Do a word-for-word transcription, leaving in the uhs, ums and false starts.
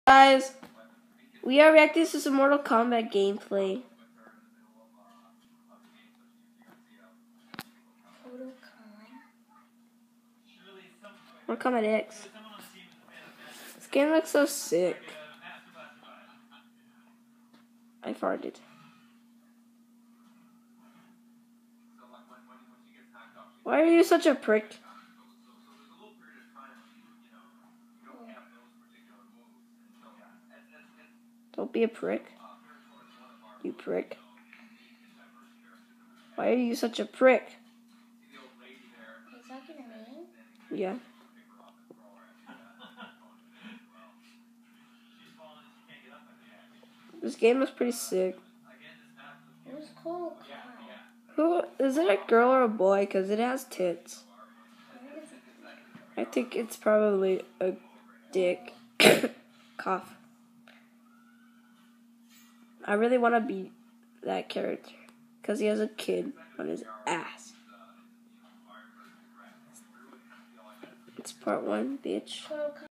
Guys, we are reacting to some Mortal Kombat gameplay. Mortal Kombat X. This game looks so sick. I farted. Why are you such a prick? Don't be a prick. You prick. Why are you such a prick? Is that gonna mean? Yeah. This game is pretty sick. Who's cool? Who is it, a girl or a boy? Because it has tits. I think it's probably a dick. Cough. I really want to be that character because he has a kid on his ass. It's part one, bitch.